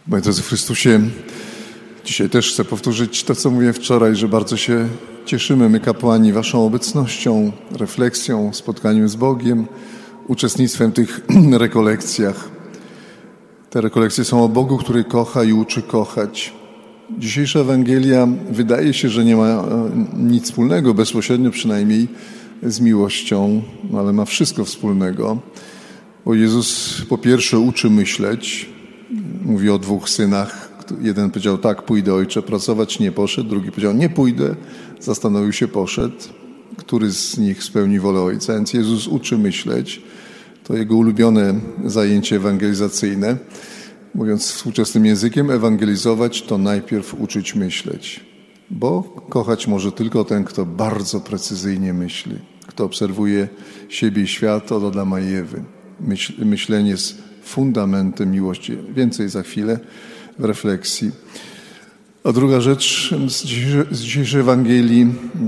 Moi drodzy w Chrystusie, dzisiaj też chcę powtórzyć to, co mówiłem wczoraj, że bardzo się cieszymy, my kapłani, waszą obecnością, refleksją, spotkaniem z Bogiem, uczestnictwem w tych rekolekcjach. Te rekolekcje są o Bogu, który kocha i uczy kochać. Dzisiejsza Ewangelia wydaje się, że nie ma nic wspólnego, bezpośrednio przynajmniej, z miłością, ale ma wszystko wspólnego, bo Jezus po pierwsze uczy myśleć. Mówi o dwóch synach. Jeden powiedział: tak, pójdę, ojcze, pracować, nie poszedł. Drugi powiedział: nie pójdę, zastanowił się, poszedł. Który z nich spełni wolę ojca? Więc Jezus uczy myśleć. To jego ulubione zajęcie ewangelizacyjne. Mówiąc współczesnym językiem, ewangelizować to najpierw uczyć myśleć. Bo kochać może tylko ten, kto bardzo precyzyjnie myśli. Kto obserwuje siebie i świat od Adama i Ewy. Myślenie jest fundamentem miłości. Więcej za chwilę w refleksji. A druga rzecz z dzisiejszej Ewangelii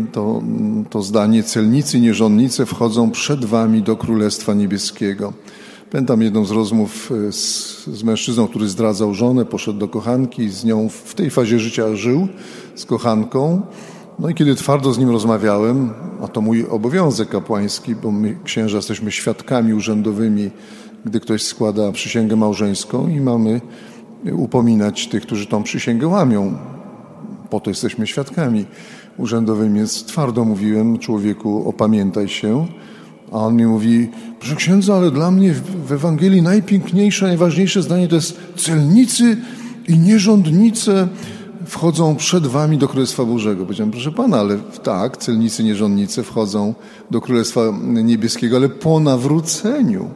to zdanie: celnicy, nierządnice wchodzą przed wami do Królestwa Niebieskiego. Pamiętam jedną z rozmów z mężczyzną, który zdradzał żonę, poszedł do kochanki i z nią w tej fazie życia żył, z kochanką. No i kiedy twardo z nim rozmawiałem, a to mój obowiązek kapłański, bo my, księża, jesteśmy świadkami urzędowymi, gdy ktoś składa przysięgę małżeńską i mamy upominać tych, którzy tą przysięgę łamią. Po to jesteśmy świadkami urzędowymi, więc twardo mówiłem: człowieku, opamiętaj się. A on mi mówi: proszę księdza, ale dla mnie w Ewangelii najpiękniejsze, najważniejsze zdanie to jest: celnicy i nierządnice wchodzą przed wami do Królestwa Bożego. Powiedziałem: proszę pana, ale tak, celnicy, nierządnice wchodzą do Królestwa Niebieskiego, ale po nawróceniu,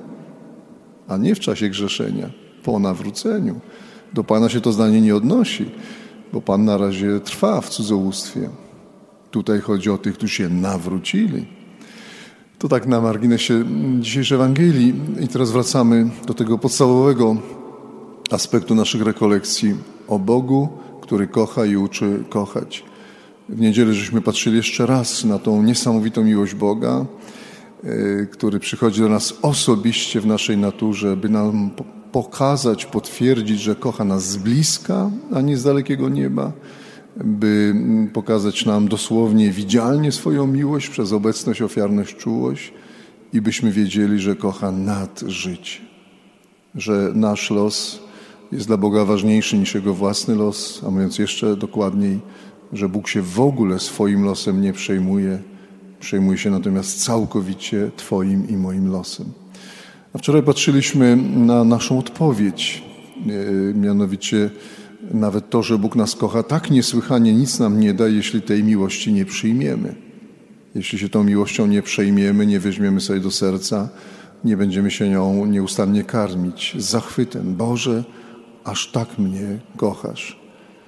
a nie w czasie grzeszenia. Po nawróceniu. Do pana się to zdanie nie odnosi, bo pan na razie trwa w cudzołóstwie. Tutaj chodzi o tych, którzy się nawrócili. To tak na marginesie dzisiejszej Ewangelii. I teraz wracamy do tego podstawowego aspektu naszych rekolekcji o Bogu, który kocha i uczy kochać. W niedzielę żeśmy patrzyli jeszcze raz na tą niesamowitą miłość Boga, który przychodzi do nas osobiście w naszej naturze, by nam pokazać, potwierdzić, że kocha nas z bliska, a nie z dalekiego nieba, by pokazać nam dosłownie, widzialnie swoją miłość przez obecność, ofiarność, czułość i byśmy wiedzieli, że kocha nad życie, że nasz los jest dla Boga ważniejszy niż Jego własny los, a mówiąc jeszcze dokładniej, że Bóg się w ogóle swoim losem nie przejmuje, przejmuje się natomiast całkowicie Twoim i moim losem. A wczoraj patrzyliśmy na naszą odpowiedź, mianowicie nawet to, że Bóg nas kocha tak niesłychanie, nic nam nie da, jeśli tej miłości nie przyjmiemy. Jeśli się tą miłością nie przejmiemy, nie weźmiemy sobie do serca, nie będziemy się nią nieustannie karmić z zachwytem. Boże, aż tak mnie kochasz.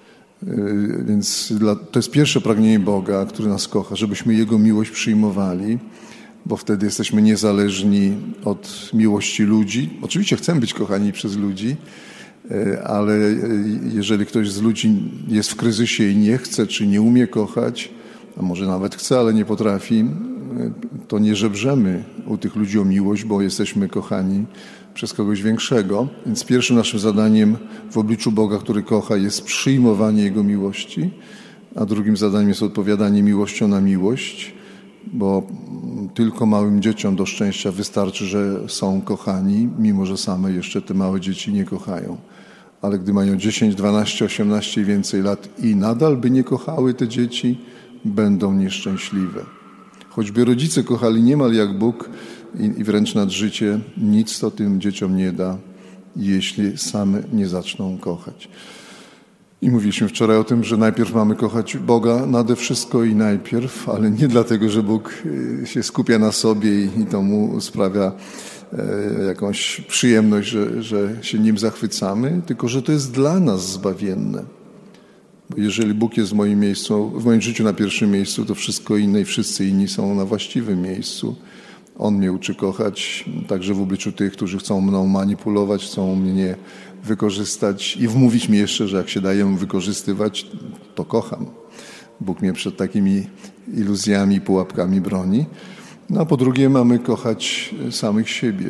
Więc to jest pierwsze pragnienie Boga, który nas kocha, żebyśmy Jego miłość przyjmowali, bo wtedy jesteśmy niezależni od miłości ludzi. Oczywiście chcemy być kochani przez ludzi, ale jeżeli ktoś z ludzi jest w kryzysie i nie chce, czy nie umie kochać, a może nawet chce, ale nie potrafi, to nie żebrzemy u tych ludzi o miłość, bo jesteśmy kochani przez kogoś większego. Więc pierwszym naszym zadaniem w obliczu Boga, który kocha, jest przyjmowanie Jego miłości, a drugim zadaniem jest odpowiadanie miłością na miłość, bo tylko małym dzieciom do szczęścia wystarczy, że są kochani, mimo że same jeszcze te małe dzieci nie kochają. Ale gdy mają 10, 12, 18 i więcej lat i nadal by nie kochały te dzieci, będą nieszczęśliwe. Choćby rodzice kochali niemal jak Bóg i wręcz nad życie, nic to tym dzieciom nie da, jeśli same nie zaczną kochać. I mówiliśmy wczoraj o tym, że najpierw mamy kochać Boga nade wszystko i najpierw, ale nie dlatego, że Bóg się skupia na sobie i to mu sprawia jakąś przyjemność, że się Nim zachwycamy, tylko że to jest dla nas zbawienne. Bo jeżeli Bóg jest w moim życiu na pierwszym miejscu, to wszystko inne i wszyscy inni są na właściwym miejscu. On mnie uczy kochać, także w obliczu tych, którzy chcą mną manipulować, chcą mnie wykorzystać i wmówić mi jeszcze, że jak się daję wykorzystywać, to kocham. Bóg mnie przed takimi iluzjami, pułapkami broni. No a po drugie mamy kochać samych siebie.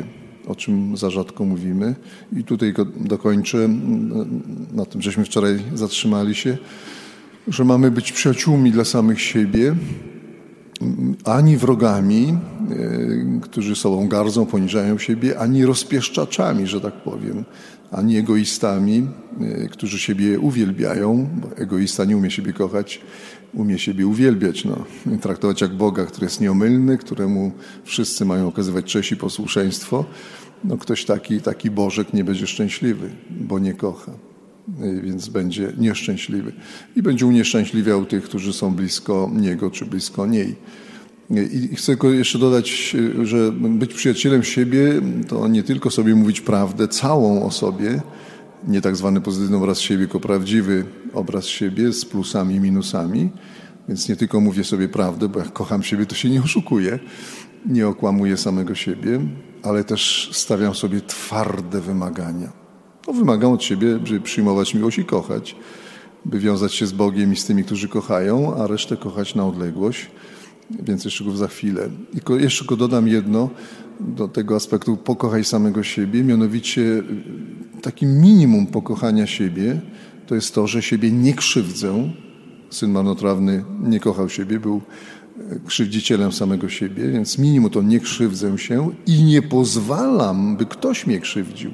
o czym za rzadko mówimy. I tutaj dokończę, na tym żeśmy wczoraj zatrzymali się, że mamy być przyjaciółmi dla samych siebie, ani wrogami, którzy sobą gardzą, poniżają siebie, ani rozpieszczaczami, że tak powiem, ani egoistami, którzy siebie uwielbiają, bo egoista nie umie siebie kochać, umie siebie uwielbiać, traktować jak Boga, który jest nieomylny, któremu wszyscy mają okazywać cześć i posłuszeństwo. Ktoś taki Bożek nie będzie szczęśliwy, bo nie kocha, więc będzie nieszczęśliwy i będzie unieszczęśliwiał tych, którzy są blisko Niego czy blisko niej. I chcę tylko jeszcze dodać, że być przyjacielem siebie to nie tylko sobie mówić prawdę całą o sobie, nie tak zwany pozytywny obraz siebie, tylko prawdziwy obraz siebie z plusami i minusami. Więc nie tylko mówię sobie prawdę, bo jak kocham siebie, to się nie oszukuję, nie okłamuję samego siebie, ale też stawiam sobie twarde wymagania. Wymagam od siebie, żeby przyjmować miłość i kochać, by wiązać się z Bogiem i z tymi, którzy kochają, a resztę kochać na odległość. Więc jeszcze go za chwilę. I jeszcze go dodam jedno do tego aspektu pokochaj samego siebie, mianowicie takim minimum pokochania siebie to jest to, że siebie nie krzywdzę. Syn marnotrawny nie kochał siebie, był krzywdzicielem samego siebie, więc minimum to nie krzywdzę się i nie pozwalam, by ktoś mnie krzywdził.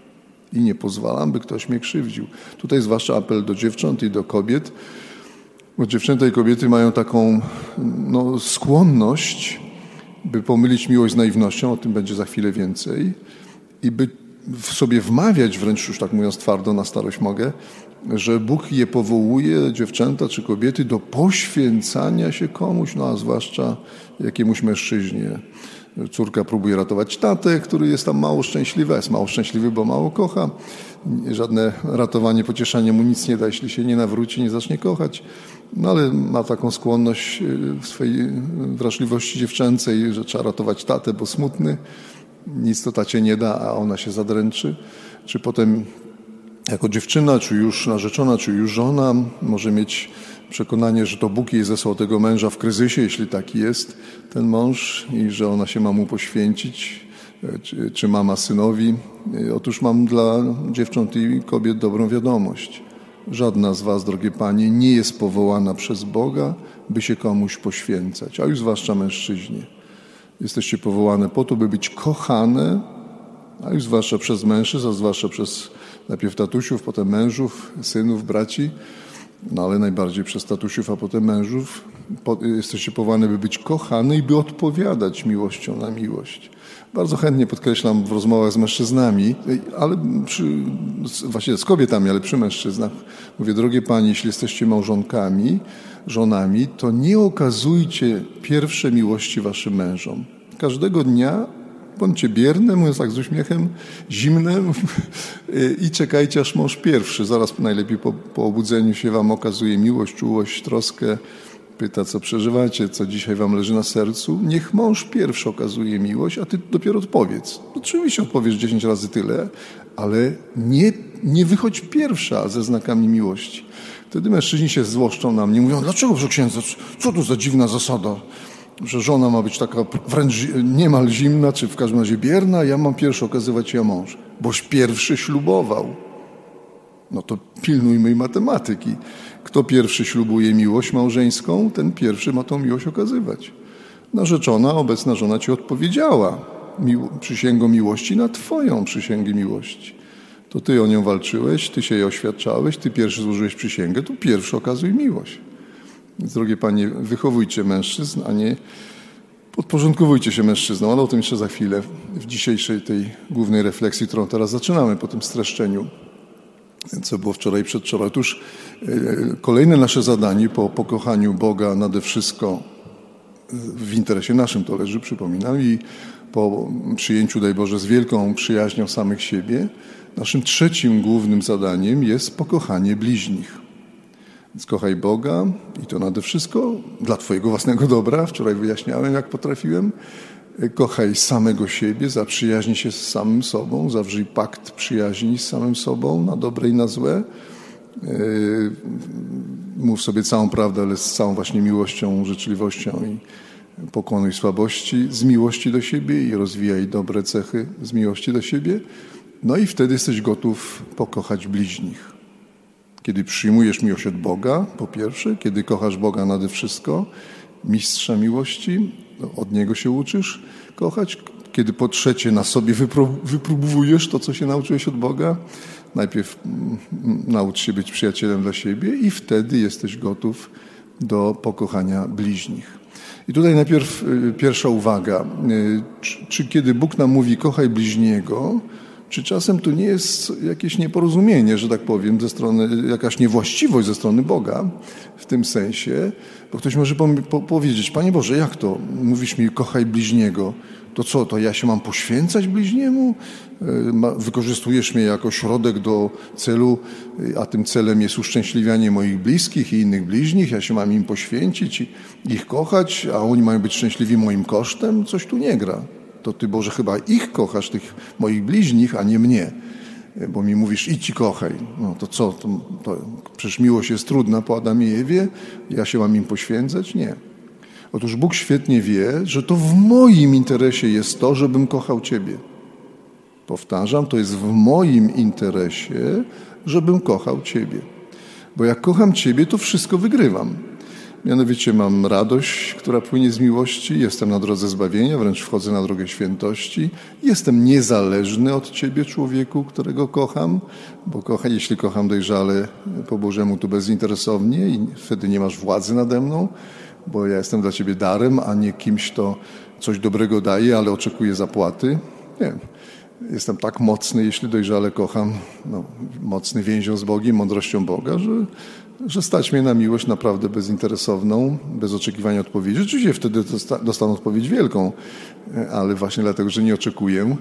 Tutaj zwłaszcza apel do dziewcząt i do kobiet, bo dziewczęta i kobiety mają taką skłonność, by pomylić miłość z naiwnością, o tym będzie za chwilę więcej, i by w sobie wmawiać, wręcz już tak mówiąc twardo, na starość mogę, że Bóg je powołuje, dziewczęta czy kobiety, do poświęcania się komuś, a zwłaszcza jakiemuś mężczyźnie. Córka próbuje ratować tatę, który jest tam mało szczęśliwy, jest mało szczęśliwy, bo mało kocha. Żadne ratowanie, pocieszanie mu nic nie da, jeśli się nie nawróci, nie zacznie kochać. Ale ma taką skłonność w swojej wrażliwości dziewczęcej, że trzeba ratować tatę, bo smutny. Nic to tacie nie da, a ona się zadręczy. Czy potem jako dziewczyna, czy już narzeczona, czy już żona może mieć przekonanie, że to Bóg jej zesłał tego męża w kryzysie, jeśli taki jest ten mąż i że ona się ma mu poświęcić, czy mama synowi. Otóż mam dla dziewcząt i kobiet dobrą wiadomość. Żadna z was, drogie panie, nie jest powołana przez Boga, by się komuś poświęcać, a już zwłaszcza mężczyźni. Jesteście powołane po to, by być kochane, a już zwłaszcza przez mężczyzn, a zwłaszcza przez najpierw tatusiów, potem mężów, synów, braci, ale najbardziej przez tatusiów, a potem mężów. Jesteście powołane, by być kochane i by odpowiadać miłością na miłość. Bardzo chętnie podkreślam w rozmowach z mężczyznami, ale właśnie z kobietami, ale przy mężczyznach. Mówię, drogie panie, jeśli jesteście małżonkami, żonami, to nie okazujcie pierwsze miłości waszym mężom. Każdego dnia bądźcie bierne, mówiąc tak z uśmiechem, zimne i czekajcie, aż mąż pierwszy. Zaraz najlepiej po obudzeniu się wam okazuje miłość, czułość, troskę. Pyta, co przeżywacie, co dzisiaj wam leży na sercu. Niech mąż pierwszy okazuje miłość, a ty dopiero odpowiedz. Oczywiście odpowiesz 10 razy tyle, ale nie wychodź pierwsza ze znakami miłości. Wtedy mężczyźni się złoszczą na mnie. Mówią, dlaczego, proszę księdza, co to za dziwna zasada, że żona ma być taka wręcz niemal zimna, czy w każdym razie bierna, ja mam pierwszy okazywać ja mąż. Boś pierwszy ślubował. No to pilnujmy i matematyki. Kto pierwszy ślubuje miłość małżeńską, ten pierwszy ma tą miłość okazywać. Narzeczona, obecna żona ci odpowiedziała przysięgą miłości na twoją przysięgę miłości. To ty o nią walczyłeś, ty się jej oświadczałeś, ty pierwszy złożyłeś przysięgę, to pierwszy okazuj miłość. Więc, drogie panie, wychowujcie mężczyzn, a nie podporządkowujcie się mężczyznom, ale o tym jeszcze za chwilę w dzisiejszej tej głównej refleksji, którą teraz zaczynamy po tym streszczeniu, co było wczoraj i przedwczoraj. Otóż kolejne nasze zadanie po pokochaniu Boga nade wszystko w interesie naszym to leży, przypominam, i po przyjęciu, daj Boże, z wielką przyjaźnią samych siebie, naszym trzecim głównym zadaniem jest pokochanie bliźnich. Więc kochaj Boga i to nade wszystko dla twojego własnego dobra. Wczoraj wyjaśniałem, jak potrafiłem. Kochaj samego siebie, zaprzyjaźnij się z samym sobą, zawrzyj pakt przyjaźni z samym sobą na dobre i na złe. Mów sobie całą prawdę, ale z całą właśnie miłością, życzliwością i Pokonuj słabości z miłości do siebie i rozwijaj dobre cechy z miłości do siebie. No i wtedy jesteś gotów pokochać bliźnich. Kiedy przyjmujesz miłość od Boga, po pierwsze, kiedy kochasz Boga nade wszystko, mistrza miłości, od Niego się uczysz kochać. Kiedy po trzecie na sobie wypróbujesz to, co się nauczyłeś od Boga, najpierw naucz się być przyjacielem dla siebie i wtedy jesteś gotów do pokochania bliźnich. I tutaj najpierw pierwsza uwaga. Czy kiedy Bóg nam mówi kochaj bliźniego, czy czasem to nie jest jakieś nieporozumienie, że tak powiem, jakaś niewłaściwość ze strony Boga w tym sensie? Bo ktoś może powiedzieć, Panie Boże, jak to? Mówisz mi kochaj bliźniego. To co, to ja się mam poświęcać bliźniemu? Wykorzystujesz mnie jako środek do celu, a tym celem jest uszczęśliwianie moich bliskich i innych bliźnich. Ja się mam im poświęcić i ich kochać, a oni mają być szczęśliwi moim kosztem? Coś tu nie gra. To Ty, Boże, chyba ich kochasz, tych moich bliźnich, a nie mnie. Bo mi mówisz, idź i kochaj. No to co? To przecież miłość jest trudna po Adamie i Ewie. Ja się mam im poświęcać? Nie. Otóż Bóg świetnie wie, że to w moim interesie jest to, żebym kochał Ciebie. Powtarzam, to jest w moim interesie, żebym kochał Ciebie. Bo jak kocham Ciebie, to wszystko wygrywam. Mianowicie mam radość, która płynie z miłości, jestem na drodze zbawienia, wręcz wchodzę na drogę świętości. Jestem niezależny od Ciebie, człowieku, którego kocham, bo jeśli kocham dojrzale po Bożemu, to bezinteresownie i wtedy nie masz władzy nade mną, bo ja jestem dla Ciebie darem, a nie kimś, kto coś dobrego daje, ale oczekuje zapłaty. Nie. Jestem tak mocny, jeśli dojrzale kocham, mocny więzią z Bogiem, mądrością Boga, że stać mnie na miłość naprawdę bezinteresowną, bez oczekiwania odpowiedzi. Oczywiście wtedy dostanę odpowiedź wielką, ale właśnie dlatego, że nie oczekuję.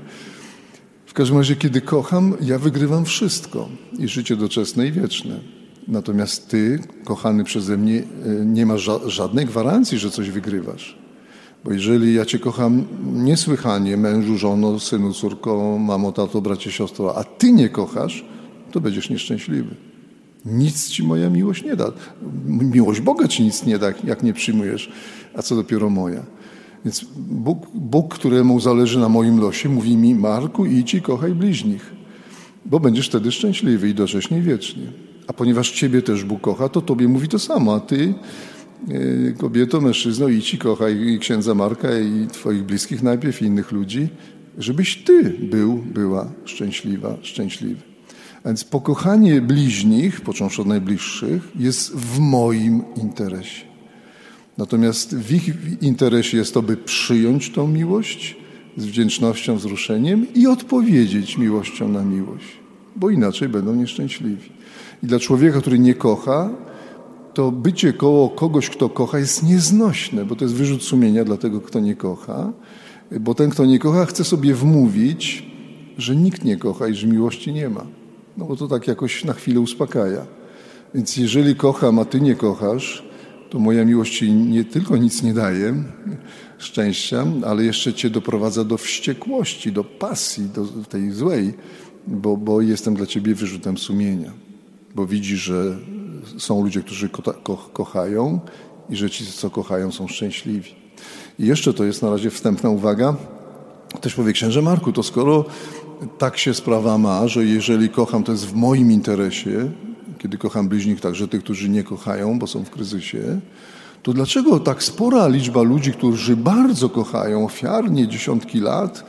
W każdym razie, kiedy kocham, ja wygrywam wszystko i życie doczesne i wieczne. Natomiast Ty, kochany przeze mnie, nie masz żadnej gwarancji, że coś wygrywasz. Bo jeżeli ja Cię kocham niesłychanie, mężu, żono, synu, córko, mamo, tato, bracie, siostro, a Ty nie kochasz, to będziesz nieszczęśliwy. Nic Ci moja miłość nie da. Miłość Boga Ci nic nie da, jak nie przyjmujesz, a co dopiero moja. Więc Bóg, któremu zależy na moim losie, mówi mi, Marku, idź i kochaj bliźnich, bo będziesz wtedy szczęśliwy i docześnie i wiecznie. A ponieważ Ciebie też Bóg kocha, to Tobie mówi to samo, a Ty, kobieto, mężczyzno, idź i kochaj i księdza Marka i Twoich bliskich najpierw i innych ludzi, żebyś Ty była szczęśliwa, szczęśliwy. A więc pokochanie bliźnich, począwszy od najbliższych, jest w moim interesie. Natomiast w ich interesie jest to, by przyjąć tą miłość z wdzięcznością, wzruszeniem i odpowiedzieć miłością na miłość, bo inaczej będą nieszczęśliwi. I dla człowieka, który nie kocha, to bycie koło kogoś, kto kocha, jest nieznośne, bo to jest wyrzut sumienia dla tego, kto nie kocha, bo ten, kto nie kocha, chce sobie wmówić, że nikt nie kocha i że miłości nie ma. No bo to tak jakoś na chwilę uspokaja. Więc jeżeli kocham, a Ty nie kochasz, to moja miłość Ci nie tylko nic nie daje, szczęścia, ale jeszcze Cię doprowadza do wściekłości, do pasji, do tej złej, bo jestem dla Ciebie wyrzutem sumienia. Bo widzisz, że są ludzie, którzy kochają i że ci, co kochają, są szczęśliwi. I jeszcze to jest na razie wstępna uwaga. Też powie księże Marku, to skoro tak się sprawa ma, że jeżeli kocham, to jest w moim interesie, kiedy kocham bliźnich, także tych, którzy nie kochają, bo są w kryzysie, to dlaczego tak spora liczba ludzi, którzy bardzo kochają ofiarnie dziesiątki lat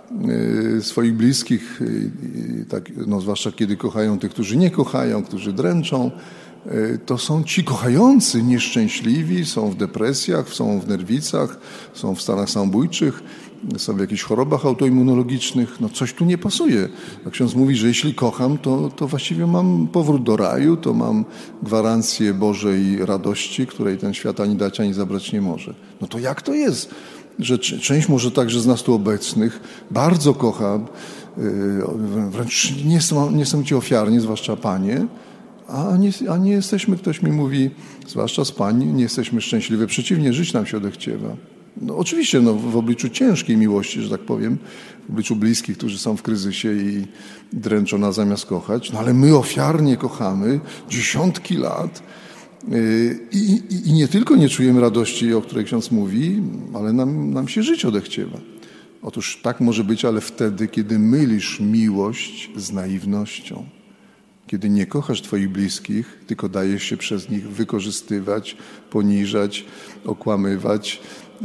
swoich bliskich, tak, zwłaszcza kiedy kochają tych, którzy nie kochają, którzy dręczą, to są ci kochający nieszczęśliwi, są w depresjach, są w nerwicach, są w stanach samobójczych, są w jakichś chorobach autoimmunologicznych. No coś tu nie pasuje. A ksiądz mówi, że jeśli kocham, to właściwie mam powrót do raju, to mam gwarancję Bożej radości, której ten świat ani dać, ani zabrać nie może. No to jak to jest, że część może także z nas tu obecnych bardzo kocha, wręcz niesamowicie ofiarnie, zwłaszcza panie, a nie jesteśmy, ktoś mi mówi, zwłaszcza z pań, nie jesteśmy szczęśliwi. Przeciwnie, żyć nam się odechciewa. No oczywiście, w obliczu ciężkiej miłości, że tak powiem, w obliczu bliskich, którzy są w kryzysie i dręczą nas zamiast kochać, no ale my ofiarnie kochamy dziesiątki lat I nie tylko nie czujemy radości, o której ksiądz mówi, ale nam się żyć odechciewa. Otóż tak może być, ale wtedy, kiedy mylisz miłość z naiwnością. Kiedy nie kochasz twoich bliskich, tylko dajesz się przez nich wykorzystywać, poniżać, okłamywać,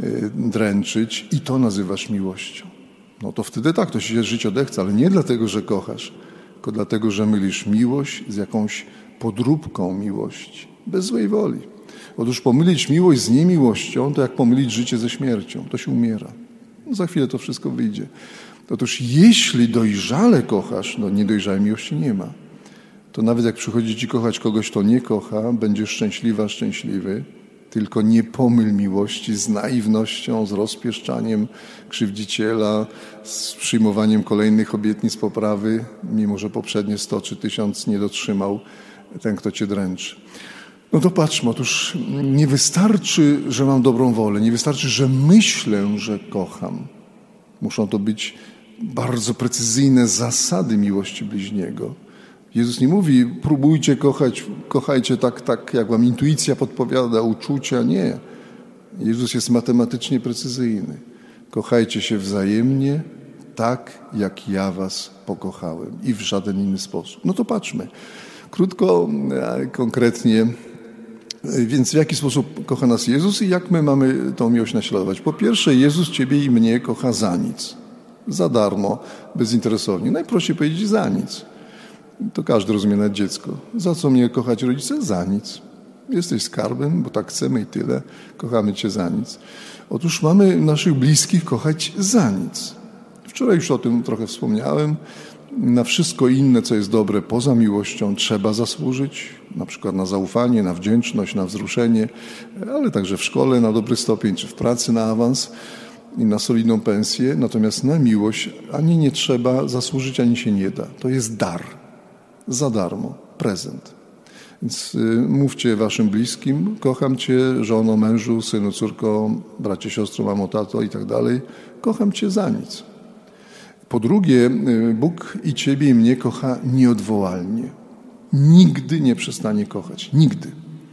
dręczyć i to nazywasz miłością. No to wtedy tak, to się żyć odechce, ale nie dlatego, że kochasz, tylko dlatego, że mylisz miłość z jakąś podróbką miłości, bez złej woli. Otóż pomylić miłość z niemiłością, to jak pomylić życie ze śmiercią, to się umiera. No za chwilę to wszystko wyjdzie. Otóż jeśli dojrzale kochasz, no niedojrzałej miłości nie ma, to nawet jak przychodzi ci kochać kogoś, kto nie kocha, będziesz szczęśliwa, szczęśliwy, tylko nie pomyl miłości z naiwnością, z rozpieszczaniem krzywdziciela, z przyjmowaniem kolejnych obietnic poprawy, mimo że poprzednie 100 czy 1000 nie dotrzymał ten, kto cię dręczy. No to patrzmy, otóż nie wystarczy, że mam dobrą wolę, nie wystarczy, że myślę, że kocham. Muszą to być bardzo precyzyjne zasady miłości bliźniego. Jezus nie mówi, próbujcie kochać, kochajcie tak, jak wam intuicja podpowiada, uczucia. Nie. Jezus jest matematycznie precyzyjny. Kochajcie się wzajemnie tak, jak ja was pokochałem i w żaden inny sposób. No to patrzmy. Krótko, konkretnie. Więc w jaki sposób kocha nas Jezus i jak my mamy tą miłość naśladować? Po pierwsze, Jezus ciebie i mnie kocha za nic. Za darmo, bezinteresownie. Najprościej powiedzieć za nic. To każdy rozumie, nawet dziecko. Za co mnie kochać rodzice? Za nic. Jesteś skarbem, bo tak chcemy i tyle. Kochamy cię za nic. Otóż mamy naszych bliskich kochać za nic. Wczoraj już o tym trochę wspomniałem. Na wszystko inne, co jest dobre poza miłością, trzeba zasłużyć. Na przykład na zaufanie, na wdzięczność, na wzruszenie, ale także w szkole na dobry stopień, czy w pracy na awans i na solidną pensję. Natomiast na miłość ani nie trzeba zasłużyć, ani się nie da. To jest dar. Za darmo. Prezent. Więc mówcie waszym bliskim, kocham cię, żono, mężu, synu, córko, bracie, siostro, mamo, tato i tak dalej. Kocham cię za nic. Po drugie, Bóg i ciebie i mnie kocha nieodwołalnie. Nigdy nie przestanie kochać. Nigdy.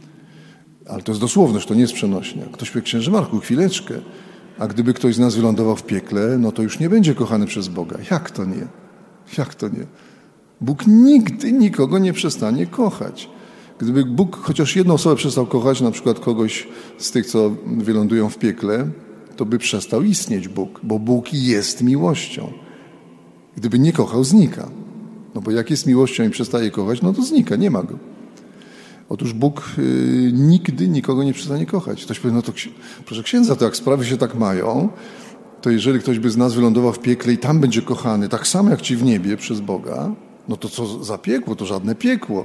Ale to jest dosłowność, to nie jest przenośnia. Ktoś powie, księże Marku, chwileczkę. A gdyby ktoś z nas wylądował w piekle, no to już nie będzie kochany przez Boga. Jak to nie? Jak to nie? Bóg nigdy nikogo nie przestanie kochać. Gdyby Bóg chociaż jedną osobę przestał kochać, na przykład kogoś z tych, co wylądują w piekle, to by przestał istnieć Bóg, bo Bóg jest miłością. Gdyby nie kochał, znika. No bo jak jest miłością i przestaje kochać, no to znika, nie ma go. Otóż Bóg nigdy nikogo nie przestanie kochać. Ktoś powie, no to proszę księdza, to jak sprawy się tak mają, to jeżeli ktoś by z nas wylądował w piekle i tam będzie kochany, tak samo jak ci w niebie przez Boga, no to co za piekło? To żadne piekło.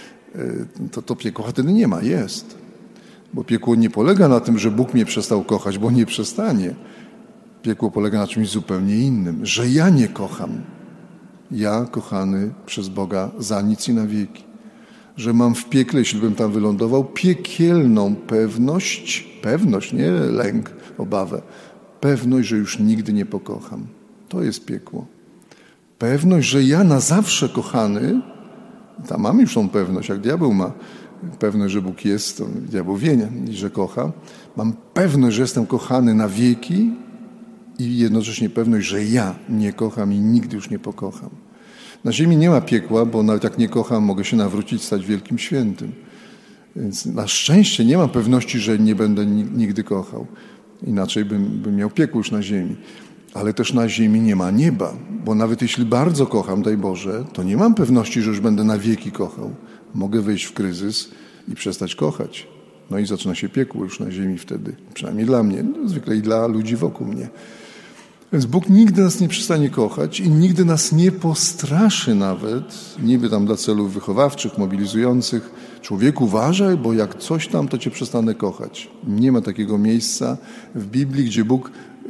To piekła wtedy nie ma, jest. Bo piekło nie polega na tym, że Bóg mnie przestał kochać, bo nie przestanie. Piekło polega na czymś zupełnie innym, że ja nie kocham. Ja, kochany przez Boga, za nic i na wieki. Że mam w piekle, jeśli bym tam wylądował, piekielną pewność, nie lęk, obawę, pewność, że już nigdy nie pokocham. To jest piekło. Pewność, że ja na zawsze kochany, tam mam już tą pewność, jak diabeł ma pewność, że Bóg jest, to diabeł wie, i że kocha. Mam pewność, że jestem kochany na wieki i jednocześnie pewność, że ja nie kocham i nigdy już nie pokocham. Na ziemi nie ma piekła, bo nawet jak nie kocham, mogę się nawrócić, stać wielkim świętym. Więc na szczęście nie mam pewności, że nie będę nigdy kochał. Inaczej bym miał piekło już na ziemi. Ale też na ziemi nie ma nieba, bo nawet jeśli bardzo kocham, daj Boże, to nie mam pewności, że już będę na wieki kochał. Mogę wejść w kryzys i przestać kochać. No i zaczyna się piekło już na ziemi wtedy, przynajmniej dla mnie, no, zwykle i dla ludzi wokół mnie. Więc Bóg nigdy nas nie przestanie kochać i nigdy nas nie postraszy nawet, niby tam dla celów wychowawczych, mobilizujących. Człowieku, uważaj, bo jak coś tam, to cię przestanę kochać. Nie ma takiego miejsca w Biblii, gdzie Bóg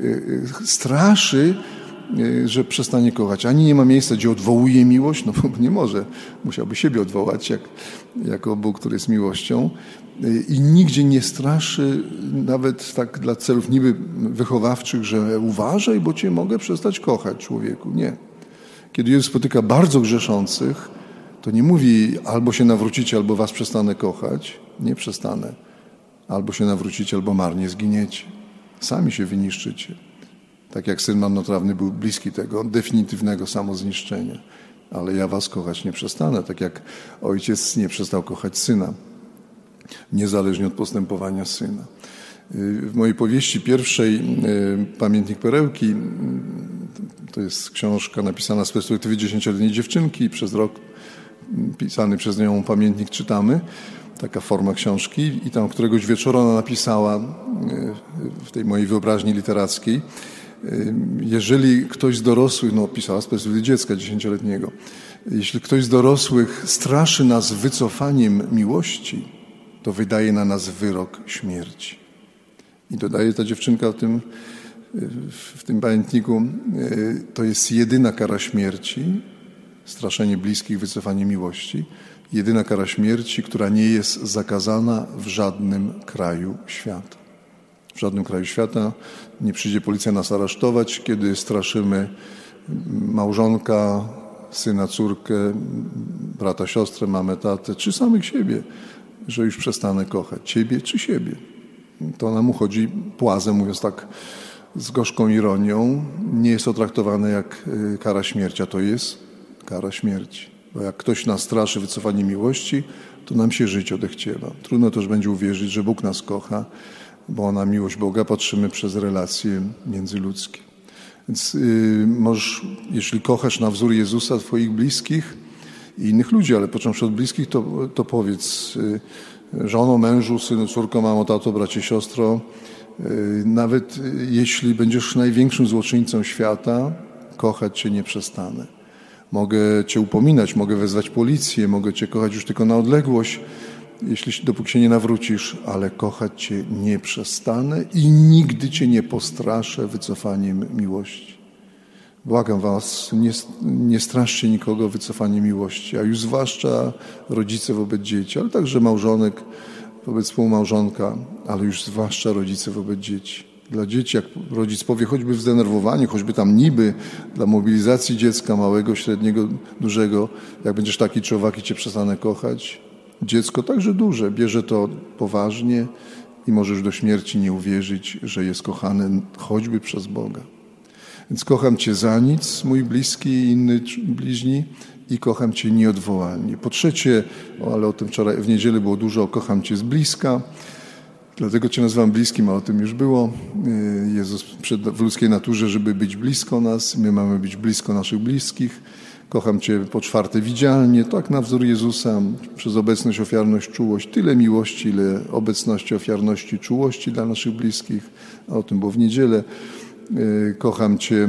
straszy, że przestanie kochać. Ani nie ma miejsca, gdzie odwołuje miłość, no bo nie może. Musiałby siebie odwołać jako Bóg, który jest miłością. I nigdzie nie straszy, nawet tak dla celów niby wychowawczych, że uważaj, bo cię mogę przestać kochać, człowieku. Nie. Kiedy Jezus spotyka bardzo grzeszących, To nie mówi albo się nawrócicie, albo was przestanę kochać. Nie przestanę. Albo się nawrócicie, albo marnie zginiecie. Sami się wyniszczycie. Tak jak syn marnotrawny był bliski tego definitywnego samozniszczenia. Ale ja was kochać nie przestanę, tak jak ojciec nie przestał kochać syna, niezależnie od postępowania syna. W mojej powieści pierwszej, Pamiętnik Perełki, to jest książka napisana z perspektywy 10-letniej dziewczynki, przez rok pisany przez nią pamiętnik czytamy, taka forma książki, i tam któregoś wieczoru ona napisała w tej mojej wyobraźni literackiej: jeżeli ktoś z dorosłych, pisała z perspektywy dziecka 10-letniego, jeśli ktoś z dorosłych straszy nas wycofaniem miłości, to wydaje na nas wyrok śmierci. I dodaje ta dziewczynka w tym pamiętniku, to jest jedyna kara śmierci, straszenie bliskich, wycofanie miłości, jedyna kara śmierci, która nie jest zakazana w żadnym kraju świata. W żadnym kraju świata nie przyjdzie policja nas aresztować, kiedy straszymy małżonka, syna, córkę, brata, siostrę, mamę, tatę, czy samych siebie, że już przestanę kochać ciebie czy siebie. To nam uchodzi płazem, mówiąc tak z gorzką ironią. Nie jest to traktowane jak kara śmierci, a to jest kara śmierci. Bo jak ktoś nas straszy wycofaniem miłości, to nam się żyć odechciewa. Trudno też będzie uwierzyć, że Bóg nas kocha, bo na miłość Boga patrzymy przez relacje międzyludzkie. Więc możesz, jeśli kochasz na wzór Jezusa twoich bliskich i innych ludzi, ale począwszy od bliskich, to powiedz żono, mężu, synu, córko, mamo, tato, bracie, siostro, nawet jeśli będziesz największym złoczyńcą świata, kochać cię nie przestanę. Mogę cię upominać, mogę wezwać policję, mogę cię kochać już tylko na odległość, dopóki się nie nawrócisz, ale kochać cię nie przestanę i nigdy cię nie postraszę wycofaniem miłości. Błagam was, nie straszcie nikogo wycofaniem miłości, a już zwłaszcza rodzice wobec dzieci, ale także małżonek wobec współmałżonka, ale już zwłaszcza rodzice wobec dzieci. Dla dzieci, jak rodzic powie, choćby w zdenerwowaniu, choćby tam niby dla mobilizacji dziecka małego, średniego, dużego, jak będziesz taki czy owaki, cię przestanę kochać. Dziecko także duże bierze to poważnie i możesz do śmierci nie uwierzyć, że jest kochany choćby przez Boga. Więc kocham cię za nic, mój bliski i inny bliźni, i kocham cię nieodwołalnie. Po trzecie, ale o tym wczoraj w niedzielę było dużo, kocham cię z bliska. Dlatego cię nazywam bliskim, a o tym już było. Jezus w ludzkiej naturze, żeby być blisko nas, my mamy być blisko naszych bliskich. Kocham cię po czwarte widzialnie, tak na wzór Jezusa, przez obecność, ofiarność, czułość. Tyle miłości, ile obecności, ofiarności, czułości dla naszych bliskich. A o tym było w niedzielę. Kocham cię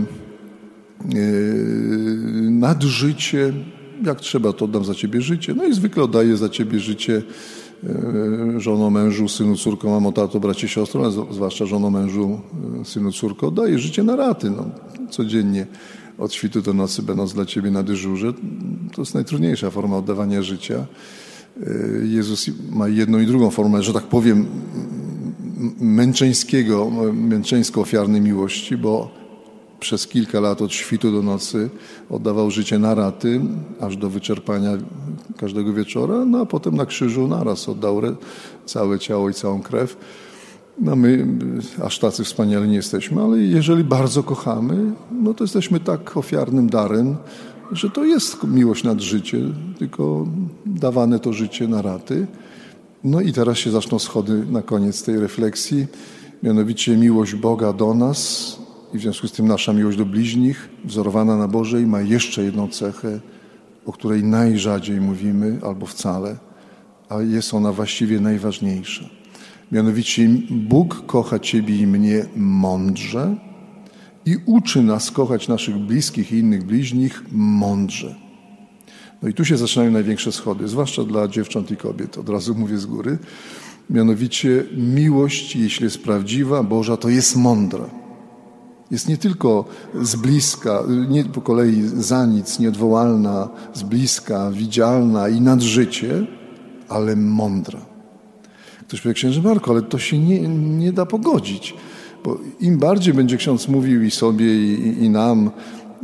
nad życie. Jak trzeba, to oddam za ciebie życie. No i zwykle oddaję za ciebie życie żono, mężu, synu, córko, mamo, tato, bracie, siostro, ale zwłaszcza żono, mężu, synu, córko. Oddaję życie na raty. Codziennie od świtu do nocy, będąc dla ciebie na dyżurze. To jest najtrudniejsza forma oddawania życia. Jezus ma jedną i drugą formę, że tak powiem, męczeńsko-ofiarnej miłości, bo przez kilka lat od świtu do nocy oddawał życie na raty, aż do wyczerpania każdego wieczora, a potem na krzyżu naraz oddał całe ciało i całą krew. My aż tacy wspaniali nie jesteśmy, ale jeżeli bardzo kochamy, to jesteśmy tak ofiarnym darem, że to jest miłość nad życie, tylko dawane to życie na raty. I teraz się zaczną schody na koniec tej refleksji, mianowicie miłość Boga do nas i w związku z tym nasza miłość do bliźnich, wzorowana na Bożej, ma jeszcze jedną cechę, o której najrzadziej mówimy albo wcale, a jest ona właściwie najważniejsza. Mianowicie Bóg kocha ciebie i mnie mądrze i uczy nas kochać naszych bliskich i innych bliźnich mądrze. I tu się zaczynają największe schody, zwłaszcza dla dziewcząt i kobiet, od razu mówię z góry. Mianowicie miłość, jeśli jest prawdziwa, Boża, to jest mądra. Jest nie tylko z bliska, nie po kolei za nic, nieodwołalna, z bliska, widzialna i nad życie, ale mądra. Ktoś powie, księże Marko, ale to się nie da pogodzić, bo im bardziej będzie ksiądz mówił i sobie, i nam,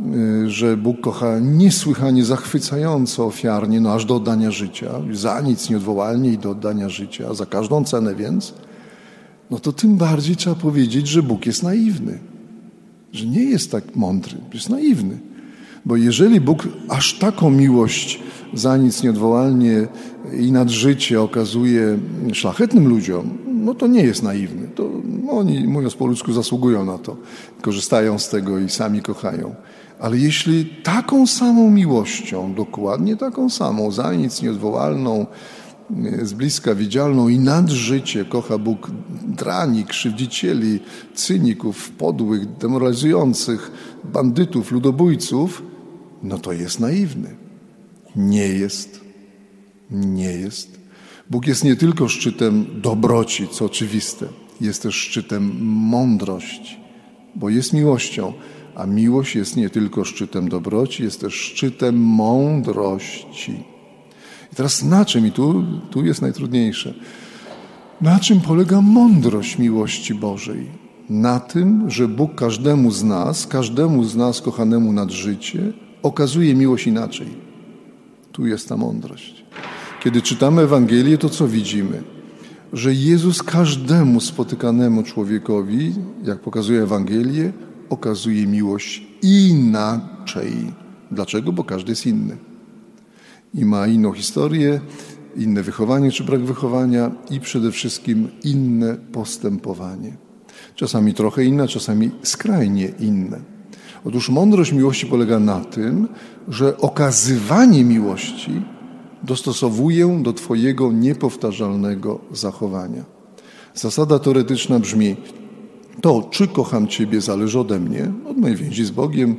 że Bóg kocha niesłychanie zachwycająco, ofiarnie, no aż do oddania życia, za nic nieodwołalnie i do oddania życia, za każdą cenę więc, no to tym bardziej trzeba powiedzieć, że Bóg jest naiwny, że nie jest tak mądry, jest naiwny. Bo jeżeli Bóg aż taką miłość za nic nieodwołalnie i nad życie okazuje szlachetnym ludziom, no to nie jest naiwny. To oni, mówiąc po ludzku, zasługują na to, korzystają z tego i sami kochają. Ale jeśli taką samą miłością, dokładnie taką samą, za nic nieodwołalną, z bliska widzialną i nad życie kocha Bóg drani, krzywdzicieli, cyników, podłych, demoralizujących, bandytów, ludobójców, no to jest naiwny. Nie jest. Nie jest. Bóg jest nie tylko szczytem dobroci, co oczywiste, jest też szczytem mądrości, bo jest miłością, a miłość jest nie tylko szczytem dobroci, jest też szczytem mądrości. I teraz na czym, i tu jest najtrudniejsze, na czym polega mądrość miłości Bożej? Na tym, że Bóg każdemu z nas kochanemu nad życie, okazuje miłość inaczej. Tu jest ta mądrość. Kiedy czytamy Ewangelię, to co widzimy? Że Jezus każdemu spotykanemu człowiekowi, jak pokazuje Ewangelię, okazuje miłość inaczej. Dlaczego? Bo każdy jest inny. I ma inną historię, inne wychowanie czy brak wychowania i przede wszystkim inne postępowanie. Czasami trochę inne, czasami skrajnie inne. Otóż mądrość miłości polega na tym, że okazywanie miłości dostosowuję do Twojego niepowtarzalnego zachowania. Zasada teoretyczna brzmi: to, czy kocham Ciebie, zależy ode mnie, od mojej więzi z Bogiem,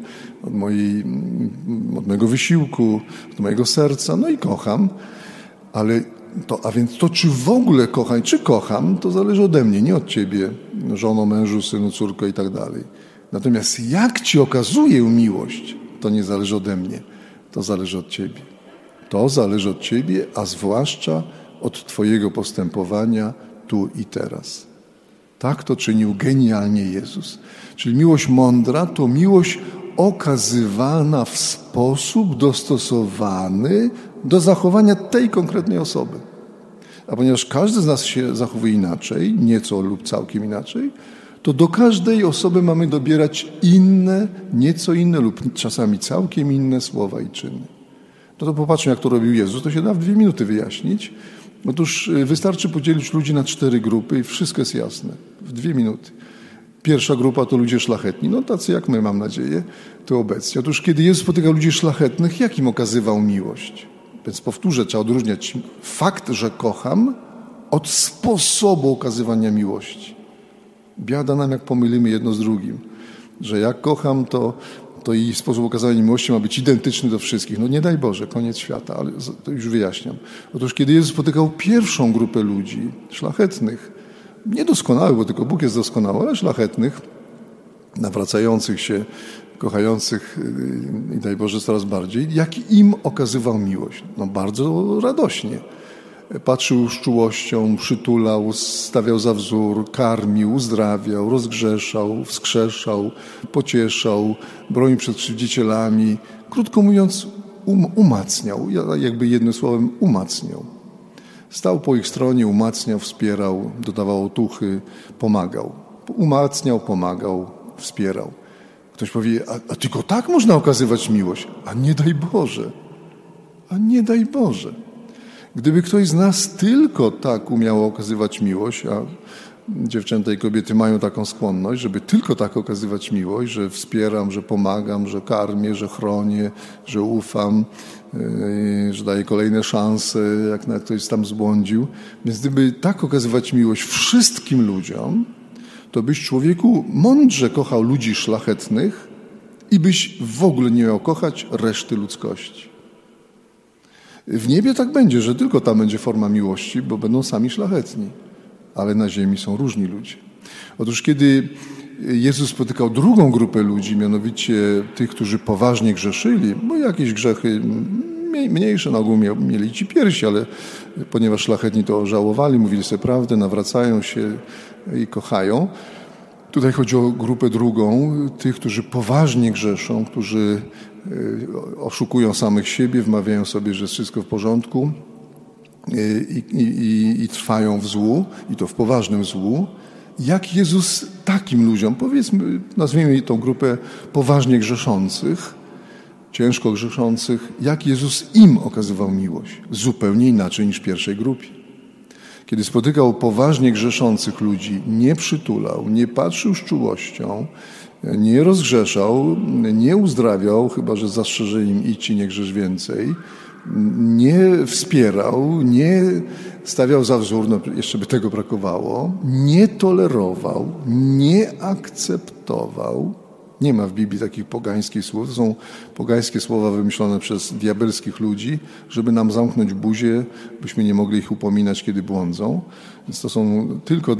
od mojego wysiłku, od mojego serca, no i kocham, a więc to, czy w ogóle kocham, czy kocham, to zależy ode mnie, nie od Ciebie, żono, mężu, synu, córko i tak dalej. Natomiast jak Ci okazuję miłość, to nie zależy ode mnie, to zależy od Ciebie. To zależy od Ciebie, a zwłaszcza od Twojego postępowania tu i teraz. Tak to czynił genialnie Jezus. Czyli miłość mądra to miłość okazywana w sposób dostosowany do zachowania tej konkretnej osoby. A ponieważ każdy z nas się zachowuje inaczej, nieco lub całkiem inaczej, to do każdej osoby mamy dobierać inne, nieco inne lub czasami całkiem inne słowa i czyny. No to popatrzmy, jak to robił Jezus. To się da w 2 minuty wyjaśnić. Otóż wystarczy podzielić ludzi na 4 grupy i wszystko jest jasne. W 2 minuty. Pierwsza grupa to ludzie szlachetni, no tacy jak my, mam nadzieję, tu obecnie. Otóż kiedy Jezus spotykał ludzi szlachetnych, jak im okazywał miłość? Więc powtórzę, trzeba odróżniać fakt, że kocham, od sposobu okazywania miłości. Biada nam, jak pomylimy jedno z drugim. Że jak kocham, to i sposób okazania miłości ma być identyczny do wszystkich. No nie daj Boże, koniec świata, ale to już wyjaśniam. Otóż kiedy Jezus spotykał pierwszą grupę ludzi szlachetnych, niedoskonałych, bo tylko Bóg jest doskonały, ale szlachetnych, nawracających się, kochających i daj Boże coraz bardziej, jak im okazywał miłość? No bardzo radośnie. Patrzył z czułością, przytulał, stawiał za wzór, karmił, uzdrawiał, rozgrzeszał, wskrzeszał, pocieszał, bronił przed krzywdzicielami. Krótko mówiąc, umacniał, jakby jednym słowem umacniał. Stał po ich stronie, umacniał, wspierał, dodawał otuchy, pomagał. Umacniał, pomagał, wspierał. Ktoś powie, a tylko tak można okazywać miłość? A nie daj Boże. A nie daj Boże. Gdyby ktoś z nas tylko tak umiał okazywać miłość, a dziewczęta i kobiety mają taką skłonność, żeby tylko tak okazywać miłość, że wspieram, że pomagam, że karmię, że chronię, że ufam, że daję kolejne szanse, jak nawet ktoś tam zbłądził. Więc gdyby tak okazywać miłość wszystkim ludziom, to byś, człowieku, mądrze kochał ludzi szlachetnych i byś w ogóle nie miał kochać reszty ludzkości. W niebie tak będzie, że tylko tam będzie forma miłości, bo będą sami szlachetni. Ale na ziemi są różni ludzie. Otóż kiedy Jezus spotykał drugą grupę ludzi, mianowicie tych, którzy poważnie grzeszyli, bo jakieś grzechy mniejsze na ogół mieli ci pierwsi, ale ponieważ szlachetni to żałowali, mówili sobie prawdę, nawracają się i kochają, Tutaj chodzi o grupę drugą, tych, którzy poważnie grzeszą, którzy oszukują samych siebie, wmawiają sobie, że jest wszystko w porządku i trwają w złu, i to w poważnym złu. Jak Jezus takim ludziom, powiedzmy, nazwijmy tą grupę poważnie grzeszących, ciężko grzeszących, jak Jezus im okazywał miłość? Zupełnie inaczej niż pierwszej grupie. Kiedy spotykał poważnie grzeszących ludzi, nie przytulał, nie patrzył z czułością, nie rozgrzeszał, nie uzdrawiał, chyba że z zastrzeżeniem idź i nie grzesz więcej, nie wspierał, nie stawiał za wzór, no jeszcze by tego brakowało, nie tolerował, nie akceptował. Nie ma w Biblii takich pogańskich słów. To są pogańskie słowa wymyślone przez diabelskich ludzi, żeby nam zamknąć buzię, byśmy nie mogli ich upominać, kiedy błądzą. Więc to są tylko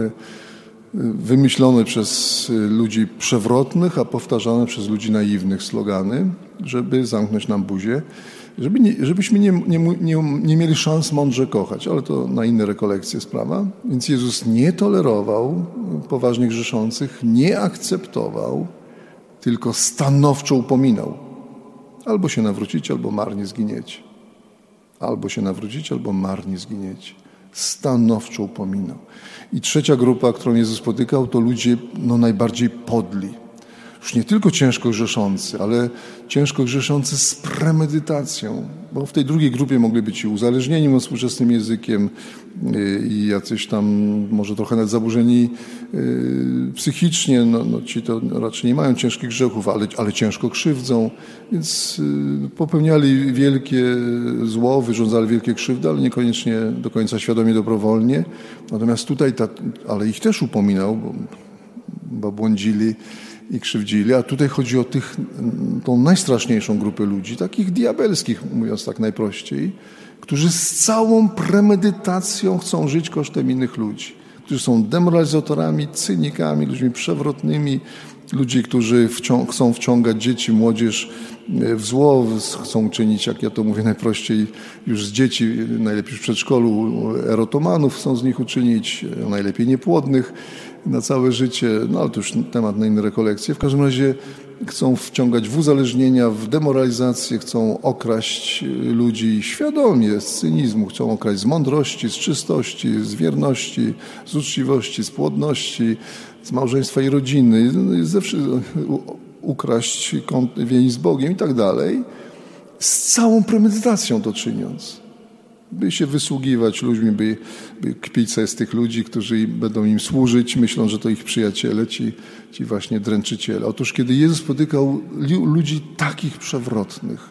wymyślone przez ludzi przewrotnych, a powtarzane przez ludzi naiwnych slogany, żeby zamknąć nam buzię, żebyśmy nie mieli szans mądrze kochać, ale to na inne rekolekcje sprawa. Więc Jezus nie tolerował poważnie grzeszących, nie akceptował, tylko stanowczo upominał. Albo się nawrócicie, albo marnie zginiecie. Albo się nawrócicie, albo marnie zginiecie. Stanowczo upominał. I trzecia grupa, którą Jezus spotykał, to ludzie najbardziej podli. Już nie tylko ciężko grzeszący, ale ciężko grzeszący z premedytacją. Bo w tej drugiej grupie mogli być i uzależnieni współczesnym językiem i jacyś tam może trochę nawet zaburzeni psychicznie. Ci to raczej nie mają ciężkich grzechów, ale ciężko krzywdzą. Więc popełniali wielkie zło, wyrządzali wielkie krzywdy, ale niekoniecznie do końca świadomie, dobrowolnie. Natomiast tutaj, ale ich też upominał, bo błądzili i krzywdzili, a tutaj chodzi o tą najstraszniejszą grupę ludzi, takich diabelskich, mówiąc tak najprościej, którzy z całą premedytacją chcą żyć kosztem innych ludzi, którzy są demoralizatorami, cynikami, ludźmi przewrotnymi, ludzi, którzy chcą wciągać dzieci, młodzież w zło, chcą czynić, jak ja to mówię najprościej, już z dzieci, najlepiej w przedszkolu, erotomanów chcą z nich uczynić, najlepiej niepłodnych na całe życie, ale to już temat na inne rekolekcje. W każdym razie chcą wciągać w uzależnienia, w demoralizację, chcą okraść ludzi świadomie z cynizmu, chcą okraść z mądrości, z czystości, z wierności, z uczciwości, z płodności, z małżeństwa i rodziny, ukraść więź z Bogiem i tak dalej, z całą premedytacją to czyniąc. By się wysługiwać ludźmi, by kpić sobie z tych ludzi, którzy będą im służyć, myślą, że to ich przyjaciele, ci właśnie dręczyciele. Otóż kiedy Jezus spotykał ludzi takich przewrotnych,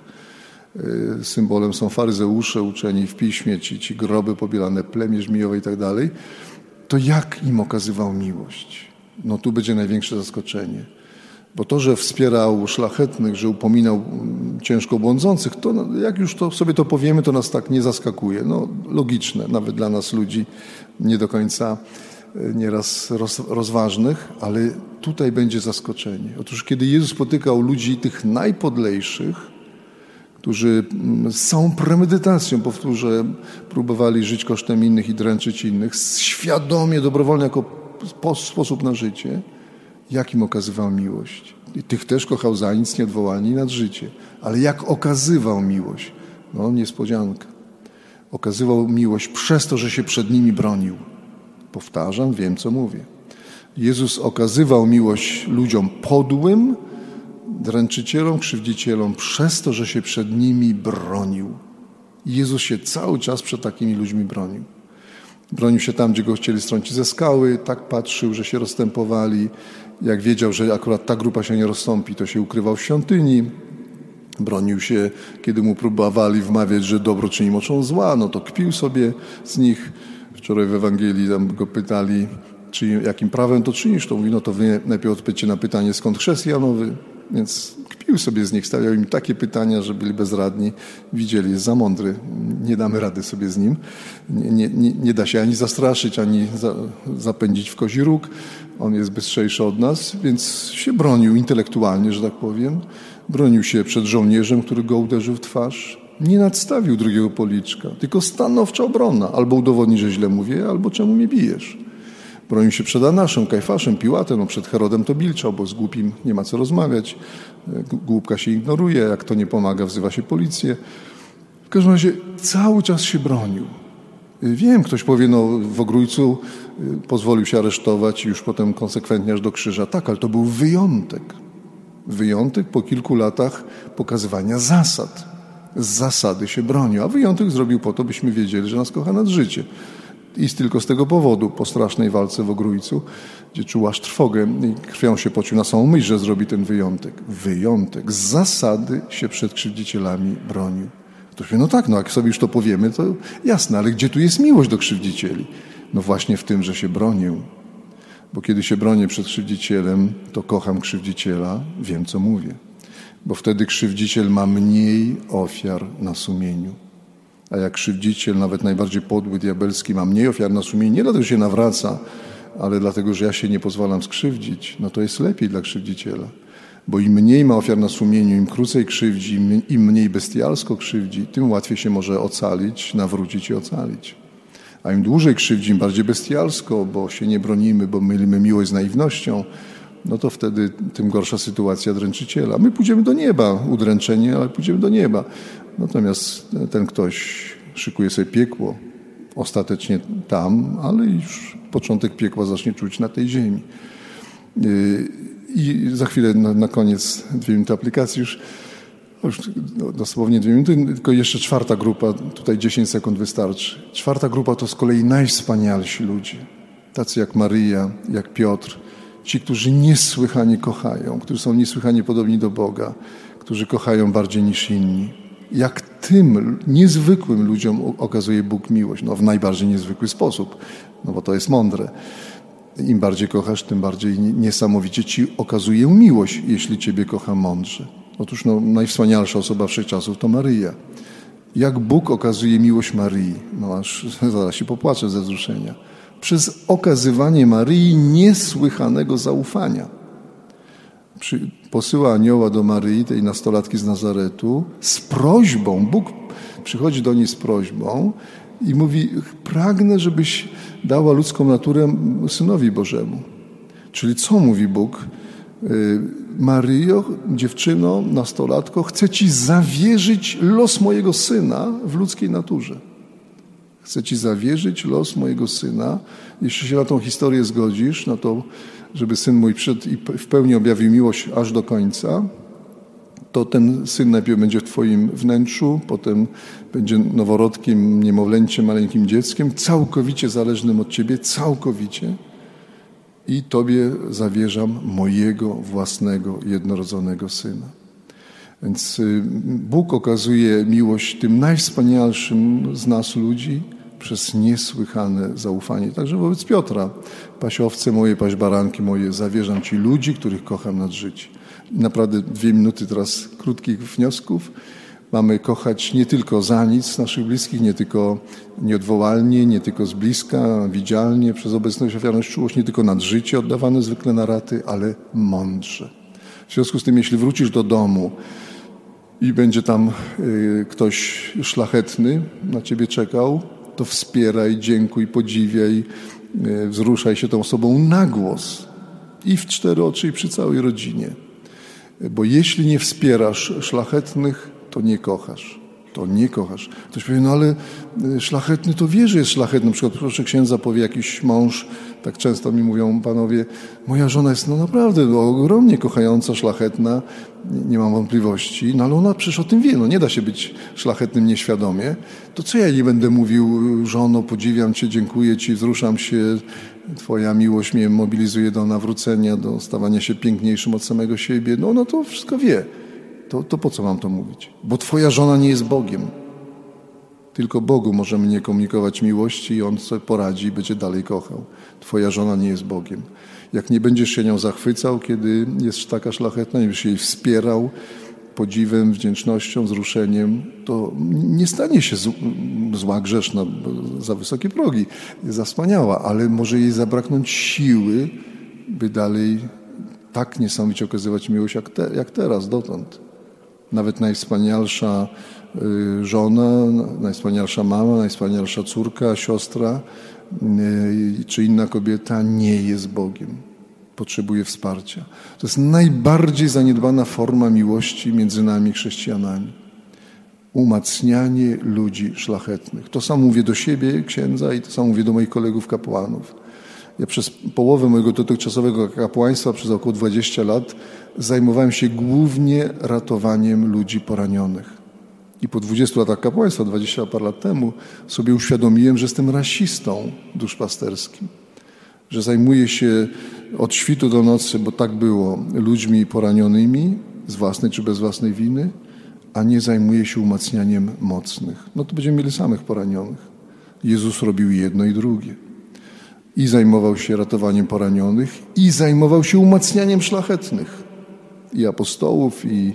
symbolem są faryzeusze uczeni w piśmie, ci groby pobielane, plemię żmijowe i tak dalej, to jak im okazywał miłość? Tu będzie największe zaskoczenie. Bo to, że wspierał szlachetnych, że upominał ciężko błądzących, to jak już sobie to powiemy, to nas tak nie zaskakuje. Logiczne, nawet dla nas ludzi nie do końca nieraz rozważnych, ale tutaj będzie zaskoczenie. Otóż kiedy Jezus spotykał ludzi tych najpodlejszych, którzy z całą premedytacją, powtórzę, próbowali żyć kosztem innych i dręczyć innych, świadomie, dobrowolnie jako sposób na życie, jak im okazywał miłość. I tych też kochał za nic, nieodwołalnie i nad życie. Ale jak okazywał miłość? Niespodzianka. Okazywał miłość przez to, że się przed nimi bronił. Powtarzam, wiem, co mówię. Jezus okazywał miłość ludziom podłym, dręczycielom, krzywdzicielom przez to, że się przed nimi bronił. I Jezus się cały czas przed takimi ludźmi bronił. Bronił się tam, gdzie go chcieli strącić ze skały, tak patrzył, że się rozstępowali. Jak wiedział, że akurat ta grupa się nie rozstąpi, to się ukrywał w świątyni. Bronił się, kiedy mu próbowali wmawiać, że dobro czyni mocą zła, to kpił sobie z nich. Wczoraj w Ewangelii tam go pytali, jakim prawem to czynisz? To mówi, to wy najpierw odpowiedzcie na pytanie, skąd chrzest Janowy? Więc kpił sobie z nich, stawiał im takie pytania, że byli bezradni. Widzieli, jest za mądry, nie damy rady sobie z nim. Nie da się ani zastraszyć, ani zapędzić w kozi róg. On jest bystrzejszy od nas, więc się bronił intelektualnie, że tak powiem. Bronił się przed żołnierzem, który go uderzył w twarz. Nie nadstawił drugiego policzka, tylko stanowcza obrona. Albo udowodni, że źle mówię, albo czemu mnie bijesz. Bronił się przed Anaszem, Kajfaszem, Piłatem, no przed Herodem to milczał, bo z głupim nie ma co rozmawiać. Głupka się ignoruje, jak to nie pomaga, wzywa się policję. W każdym razie cały czas się bronił. Wiem, ktoś powie, no w Ogrójcu pozwolił się aresztować i już potem konsekwentnie aż do krzyża. Tak, ale to był wyjątek. Wyjątek po kilku latach pokazywania zasad. Z zasady się bronił, a wyjątek zrobił po to, byśmy wiedzieli, że nas kocha nad życie. I tylko z tego powodu, po strasznej walce w Ogrójcu, gdzie czuł aż trwogę i krwią się pocił na samą myśl, że zrobi ten wyjątek. Wyjątek. Z zasady się przed krzywdzicielami bronił. Ktoś mówi, no tak, no jak sobie już to powiemy, to jasne, ale gdzie tu jest miłość do krzywdzicieli? No właśnie w tym, że się bronię. Bo kiedy się bronię przed krzywdzicielem, to kocham krzywdziciela, wiem co mówię. Bo wtedy krzywdziciel ma mniej ofiar na sumieniu. A jak krzywdziciel, nawet najbardziej podły, diabelski, ma mniej ofiar na sumieniu, nie dlatego, że się nawraca, ale dlatego, że ja się nie pozwalam skrzywdzić, no to jest lepiej dla krzywdziciela. Bo im mniej ma ofiar na sumieniu, im krócej krzywdzi, im mniej bestialsko krzywdzi, tym łatwiej się może ocalić, nawrócić i ocalić. A im dłużej krzywdzi, im bardziej bestialsko, bo się nie bronimy, bo mylimy miłość z naiwnością, no to wtedy tym gorsza sytuacja dręczyciela. My pójdziemy do nieba, udręczeni, ale pójdziemy do nieba. Natomiast ten ktoś szykuje sobie piekło, ostatecznie tam, ale już początek piekła zacznie czuć na tej ziemi. I za chwilę na koniec 2 minuty aplikacji już dosłownie 2 minuty, tylko jeszcze 4. grupa, tutaj 10 sekund wystarczy. 4. grupa to z kolei najwspanialsi ludzie, tacy jak Maryja, jak Piotr, ci, którzy niesłychanie kochają, którzy są niesłychanie podobni do Boga, którzy kochają bardziej niż inni. Jak tym niezwykłym ludziom okazuje Bóg miłość, no w najbardziej niezwykły sposób, no bo to jest mądre. Im bardziej kochasz, tym bardziej niesamowicie ci okazuje miłość, jeśli ciebie kocha mądrze. Otóż no, najwspanialsza osoba wszechczasów to Maryja. Jak Bóg okazuje miłość Maryi, no aż zaraz się popłaczę ze wzruszenia. Przez okazywanie Maryi niesłychanego zaufania. Posyła anioła do Maryi, tej nastolatki z Nazaretu, z prośbą. Bóg przychodzi do niej z prośbą i mówi, pragnę, żebyś dała ludzką naturę Synowi Bożemu. Czyli co mówi Bóg? Maryjo, dziewczyno, nastolatko, chcę ci zawierzyć los mojego Syna w ludzkiej naturze. Chcę ci zawierzyć los mojego Syna. Jeśli się na tą historię zgodzisz, no to żeby Syn mój przyszedł i w pełni objawił miłość aż do końca, to ten Syn najpierw będzie w twoim wnętrzu, potem będzie noworodkiem, niemowlęciem, maleńkim dzieckiem, całkowicie zależnym od ciebie, całkowicie. I tobie zawierzam mojego własnego, jednorodzonego Syna. Więc Bóg okazuje miłość tym najwspanialszym z nas ludzi przez niesłychane zaufanie. Także wobec Piotra, paś owce moje, paś baranki moje, zawierzam ci ludzi, których kocham nad życie. I naprawdę 2 minuty teraz krótkich wniosków. Mamy kochać nie tylko za nic naszych bliskich, nie tylko nieodwołalnie, nie tylko z bliska, widzialnie, przez obecność, ofiarność, czułość, nie tylko nad życie oddawane zwykle na raty, ale mądrze. W związku z tym, jeśli wrócisz do domu i będzie tam ktoś szlachetny na ciebie czekał, to wspieraj, dziękuj, podziwiaj, wzruszaj się tą osobą na głos i w 4 oczy i przy całej rodzinie. Bo jeśli nie wspierasz szlachetnych, to nie kochasz. To nie kochasz. Ktoś powie, no ale szlachetny to wie, że jest szlachetny. Na przykład proszę księdza powie jakiś mąż, tak często mi mówią panowie, moja żona jest no naprawdę ogromnie kochająca, szlachetna, nie mam wątpliwości, no ale ona przecież o tym wie, no nie da się być szlachetnym nieświadomie. To co ja nie będę mówił, żono, podziwiam cię, dziękuję ci, wzruszam się, twoja miłość mnie mobilizuje do nawrócenia, do stawania się piękniejszym od samego siebie. No ona to wszystko wie. To po co mam to mówić? Bo twoja żona nie jest Bogiem. Tylko Bogu możemy nie komunikować miłości i On sobie poradzi i będzie dalej kochał. Twoja żona nie jest Bogiem. Jak nie będziesz się nią zachwycał, kiedy jest taka szlachetna, nie będziesz jej wspierał podziwem, wdzięcznością, wzruszeniem, to nie stanie się zła, grzeszna, za wysokie progi. Jest za wspaniała, ale może jej zabraknąć siły, by dalej tak niesamowicie okazywać miłość jak teraz, dotąd. Nawet najwspanialsza żona, najwspanialsza mama, najwspanialsza córka, siostra czy inna kobieta nie jest Bogiem. Potrzebuje wsparcia. To jest najbardziej zaniedbana forma miłości między nami, chrześcijanami. Umacnianie ludzi szlachetnych. To samo mówię do siebie, księdza, i to samo mówię do moich kolegów kapłanów. Ja przez połowę mojego dotychczasowego kapłaństwa, przez około 20 lat, zajmowałem się głównie ratowaniem ludzi poranionych. I po 20 latach kapłaństwa, 20 parę lat temu, sobie uświadomiłem, że jestem rasistą duszpasterskim. Że zajmuję się od świtu do nocy, bo tak było, ludźmi poranionymi, z własnej czy bez własnej winy, a nie zajmuję się umacnianiem mocnych. No to będziemy mieli samych poranionych. Jezus robił jedno i drugie. I zajmował się ratowaniem poranionych, i zajmował się umacnianiem szlachetnych. I apostołów, i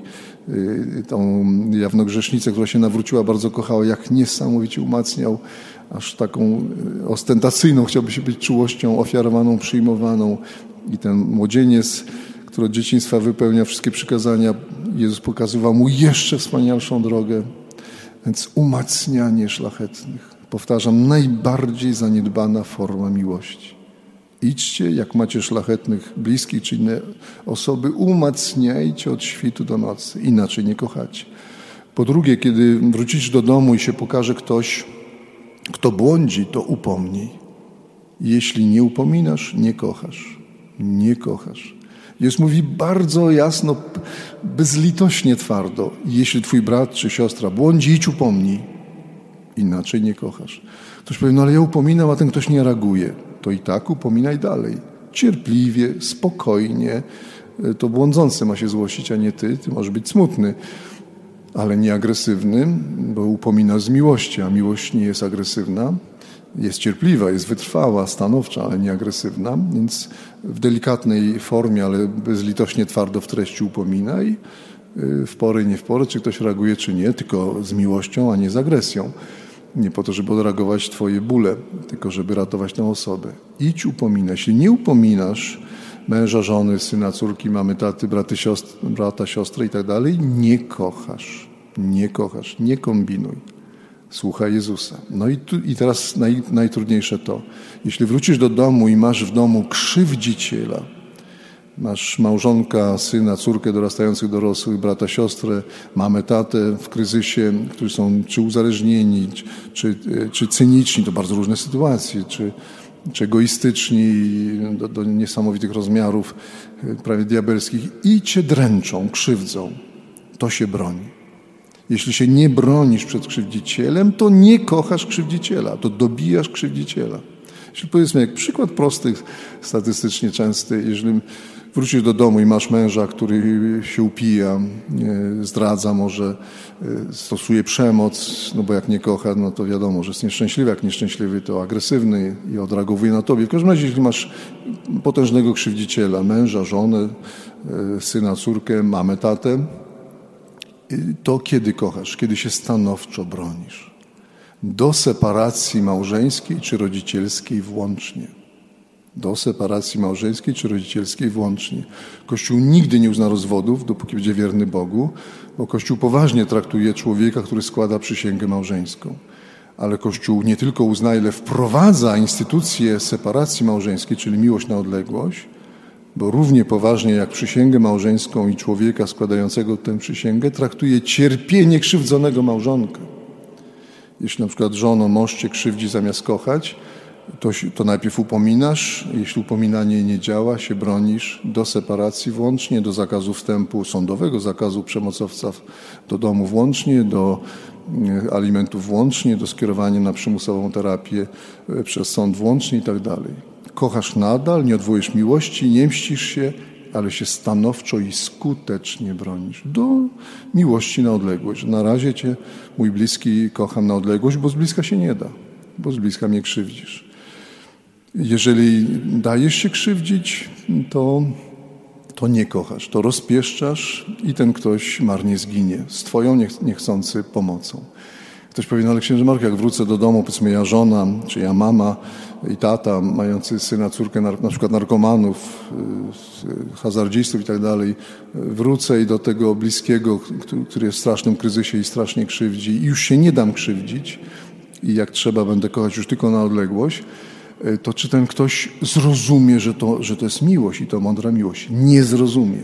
tą jawnogrzesznicę, która się nawróciła, bardzo kochała, jak niesamowicie umacniał, aż taką ostentacyjną, chciałby się być czułością ofiarowaną, przyjmowaną. I ten młodzieniec, który od dzieciństwa wypełnia wszystkie przykazania, Jezus pokazywał mu jeszcze wspanialszą drogę. Więc umacnianie szlachetnych. Powtarzam, najbardziej zaniedbana forma miłości. Idźcie, jak macie szlachetnych bliskich czy inne osoby, umacniajcie od świtu do nocy, inaczej nie kochacie. Po drugie, kiedy wrócisz do domu i się pokaże ktoś, kto błądzi, to upomnij. Jeśli nie upominasz, nie kochasz. Nie kochasz. Jezus mówi bardzo jasno, bezlitośnie twardo. Jeśli twój brat czy siostra błądzi, idź upomnij. Inaczej nie kochasz. Ktoś powie, no ale ja upominam, a ten ktoś nie reaguje. To i tak upominaj dalej. Cierpliwie, spokojnie. To błądzący ma się złościć, a nie ty. Ty możesz być smutny, ale nie agresywny, bo upomina z miłości, a miłość nie jest agresywna. Jest cierpliwa, jest wytrwała, stanowcza, ale nie agresywna. Więc w delikatnej formie, ale bezlitośnie twardo w treści upominaj. W porę, nie w porę, czy ktoś reaguje, czy nie, tylko z miłością, a nie z agresją. Nie po to, żeby odreagować twoje bóle, tylko żeby ratować tę osobę. Idź upominaj. Jeśli nie upominasz męża, żony, syna, córki, mamy, taty, brata, siostrę i tak dalej, nie kochasz. Nie kochasz. Nie kombinuj. Słuchaj Jezusa. No i teraz najtrudniejsze to. Jeśli wrócisz do domu i masz w domu krzywdziciela, masz małżonka, syna, córkę dorastających dorosłych, brata, siostrę, mamę, tatę w kryzysie, którzy są czy uzależnieni, czy cyniczni, to bardzo różne sytuacje, czy egoistyczni do niesamowitych rozmiarów, prawie diabelskich, i cię dręczą, krzywdzą. To się broni. Jeśli się nie bronisz przed krzywdzicielem, to nie kochasz krzywdziciela, to dobijasz krzywdziciela. Jeśli powiedzmy, jak przykład prosty, statystycznie częsty, jeżeli wrócisz do domu i masz męża, który się upija, zdradza może, stosuje przemoc, no bo jak nie kocha, no to wiadomo, że jest nieszczęśliwy. Jak nieszczęśliwy, to agresywny i odreagowuje na tobie. W każdym razie, jeśli masz potężnego krzywdziciela, męża, żonę, syna, córkę, mamę, tatę, to kiedy kochasz? Kiedy się stanowczo bronisz. Do separacji małżeńskiej czy rodzicielskiej włącznie. Do separacji małżeńskiej czy rodzicielskiej włącznie. Kościół nigdy nie uzna rozwodów, dopóki będzie wierny Bogu, bo Kościół poważnie traktuje człowieka, który składa przysięgę małżeńską. Ale Kościół nie tylko uznaje, ale wprowadza instytucję separacji małżeńskiej, czyli miłość na odległość, bo równie poważnie jak przysięgę małżeńską i człowieka składającego tę przysięgę traktuje cierpienie krzywdzonego małżonka. Jeśli na przykład żono, mąż cię krzywdzi zamiast kochać, to najpierw upominasz, jeśli upominanie nie działa, się bronisz, do separacji włącznie, do zakazu wstępu sądowego, zakazu przemocowca do domu włącznie, do alimentów włącznie, do skierowania na przymusową terapię przez sąd włącznie i tak dalej. Kochasz nadal, nie odwołujesz miłości, nie mścisz się, ale się stanowczo i skutecznie bronisz. Do miłości na odległość. Na razie cię, mój bliski, kocham na odległość, bo z bliska się nie da, bo z bliska mnie krzywdzisz. Jeżeli dajesz się krzywdzić, to nie kochasz, to rozpieszczasz i ten ktoś marnie zginie z twoją niechcący pomocą. Ktoś powie, no ale księże Marku, jak wrócę do domu, powiedzmy ja żona, czy ja mama i tata, mający syna, córkę, na przykład narkomanów, hazardzistów i tak dalej, wrócę i do tego bliskiego, który jest w strasznym kryzysie i strasznie krzywdzi i już się nie dam krzywdzić i jak trzeba będę kochać już tylko na odległość, to czy ten ktoś zrozumie, że to jest miłość i to mądra miłość? Nie zrozumie.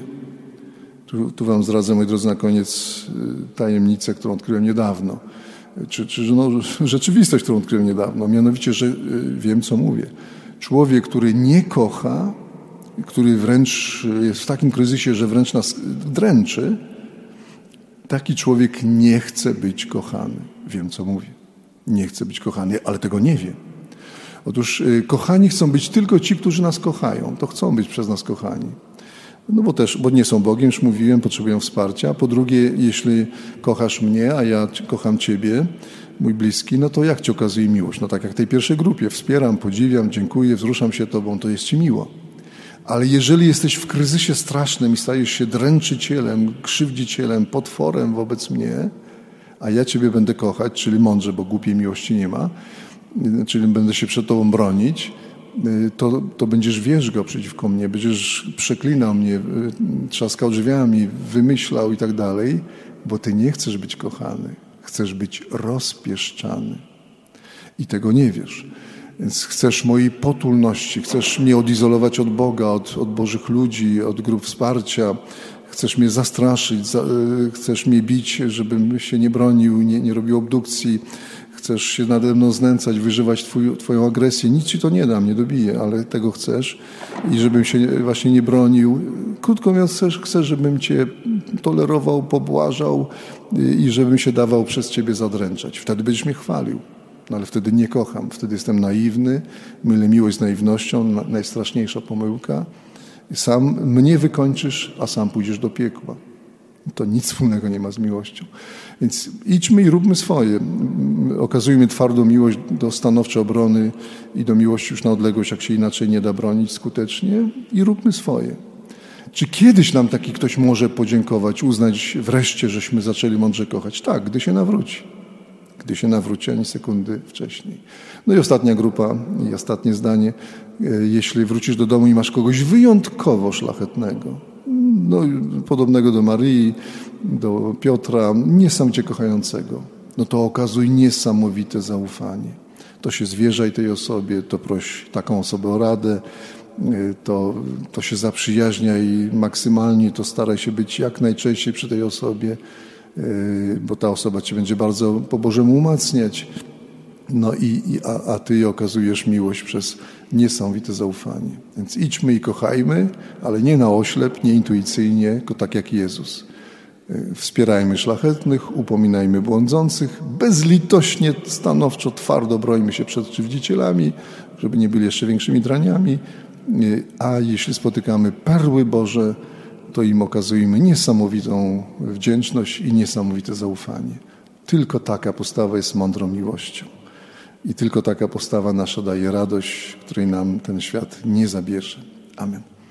Tu wam zdradzę, moi drodzy, na koniec tajemnicę, którą odkryłem niedawno. Czy rzeczywistość, którą odkryłem niedawno. Mianowicie, że wiem, co mówię. Człowiek, który nie kocha, który wręcz jest w takim kryzysie, że wręcz nas dręczy, taki człowiek nie chce być kochany. Wiem, co mówię. Nie chce być kochany, ale tego nie wie. Otóż kochani chcą być tylko ci, którzy nas kochają. To chcą być przez nas kochani. No bo nie są Bogiem, już mówiłem, potrzebują wsparcia. Po drugie, jeśli kochasz mnie, a ja kocham ciebie, mój bliski, no to jak ci okazuje miłość? No tak jak w tej pierwszej grupie. Wspieram, podziwiam, dziękuję, wzruszam się tobą, to jest ci miło. Ale jeżeli jesteś w kryzysie strasznym i stajesz się dręczycielem, krzywdzicielem, potworem wobec mnie, a ja ciebie będę kochać, czyli mądrze, bo głupiej miłości nie ma, czyli będę się przed tobą bronić, to będziesz wierzgał przeciwko mnie, będziesz przeklinał mnie, trzaskał drzwiami, wymyślał i tak dalej, bo ty nie chcesz być kochany, chcesz być rozpieszczany i tego nie wiesz. Więc chcesz mojej potulności, chcesz mnie odizolować od Boga, od Bożych ludzi, od grup wsparcia, chcesz mnie zastraszyć, chcesz mnie bić, żebym się nie bronił, nie robił obdukcji, chcesz się nade mną znęcać, wyżywać twoją agresję. Nic ci to nie dam, nie dobiję, ale tego chcesz i żebym się właśnie nie bronił. Krótko mówiąc, chcesz, żebym cię tolerował, pobłażał i żebym się dawał przez ciebie zadręczać. Wtedy będziesz mnie chwalił. No ale wtedy nie kocham, wtedy jestem naiwny, mylę miłość z naiwnością, najstraszniejsza pomyłka. Sam mnie wykończysz, a sam pójdziesz do piekła. To nic wspólnego nie ma z miłością. Więc idźmy i róbmy swoje. Okazujmy twardą miłość do stanowczej obrony i do miłości już na odległość, jak się inaczej nie da bronić skutecznie i róbmy swoje. Czy kiedyś nam taki ktoś może podziękować, uznać wreszcie, żeśmy zaczęli mądrze kochać? Tak, gdy się nawróci. Gdy się nawróci, ani sekundy wcześniej. No i ostatnia grupa i ostatnie zdanie. Jeśli wrócisz do domu i masz kogoś wyjątkowo szlachetnego, no, podobnego do Maryi, do Piotra, niesamowicie kochającego, no to okazuj niesamowite zaufanie. To się zwierzaj tej osobie, to proś taką osobę o radę, to się zaprzyjaźnia i maksymalnie to staraj się być jak najczęściej przy tej osobie, bo ta osoba cię będzie bardzo po Bożemu umacniać. No a ty okazujesz miłość przez niesamowite zaufanie. Więc idźmy i kochajmy, ale nie na oślep, nie intuicyjnie, tylko tak jak Jezus. Wspierajmy szlachetnych, upominajmy błądzących, bezlitośnie, stanowczo, twardo brońmy się przed krzywdzicielami, żeby nie byli jeszcze większymi draniami, a jeśli spotykamy perły Boże, to im okazujmy niesamowitą wdzięczność i niesamowite zaufanie. Tylko taka postawa jest mądrą miłością. I tylko taka postawa nasza daje radość, której nam ten świat nie zabierze. Amen.